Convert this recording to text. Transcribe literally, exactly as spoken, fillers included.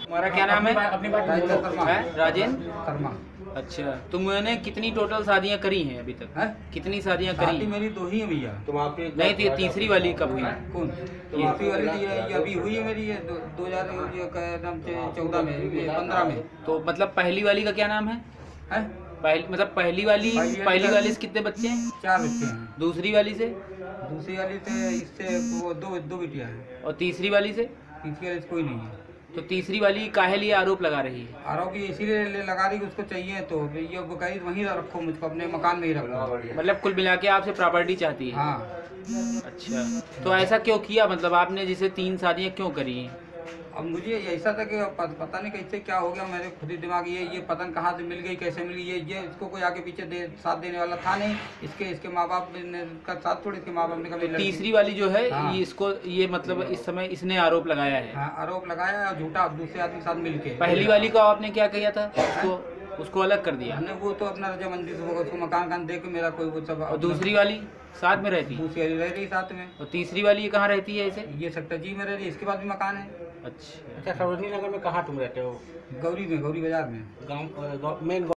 तुम्हारा क्या नाम है? अपनी बात है राजेंद्र शर्मा। अच्छा, तुमने कितनी टोटल शादियां करी हैं अभी तक? है? कितनी शादियां करी शादी हैं? मेरी दो ही है भैया। तुम आपकी नहीं तो ये तीसरी वाली कब हुई? कौन? तीसरी वाली तो ये ये अभी हुई है मेरी, ये दो दो हजार चौदह में, पंद्रह में। तो मतलब पहली वाली का क्या नाम है? है? पहली मतलब पहली वाली पहली वाली पहली का- वाली से कितने बच्चे हैं? चार बच्चे हैं। दूसरी वाली से? दूसरी वाली से इससे वो दो दो बेटियां हैं। और तीसरी वाली से? तीसरी वाली से कोई नहीं है। तो तीसरी वाली काहे लिए आरोप लगा रही है? आरोप ये इसीलिए ले- लगा रही कि उसको चाहिए, तो ये वो कही वहीं रखो, मुझको अपने मकान में ही रखो। मतलब कुल मिला के आपसे प्रॉपर्टी चाहती है? हाँ। अच्छा, तो ऐसा क्यों किया? मतलब आपने जिसे तीन शादियां क्यों करी हैं? अब मुझे ऐसा था कि प- पता नहीं कैसे क्या हो गया, मेरे खुद ही दिमाग ये ये पता नहीं कहाँ से मिल गई, कैसे मिल गई। ये ये इसको कोई आगे पीछे दे साथ देने वाला था नहीं। इसके इसके माँ बाप ने का साथ थोड़ी, इसके माँ बाप ने कभी लड़की- तीसरी वाली जो है हाँ। ये इसको ये मतलब इस समय इसने आरोप लगाया है। हाँ, आरोप लगाया और झूठा दूसरे आदमी के साथ मिल के। पहली वाली को आपने क्या किया था? उसको उसको अलग कर दिया। हमने वो तो अपना रजामंदी से होगा, उसको मकान कान दे के मेरा कोई वो सब। और दूसरी वाली साथ में रहती है? दूसरी वाली रह रही साथ में। और तीसरी वाली ये कहाँ रहती है ऐसे? ये सेक्टर जी में रह रही है, इसके पास भी मकान है। अच्छा, अच्छा, सरोजनी नगर में कहाँ तुम रहते हो? गौरी में, गौरी बाजार में। गाँव मेन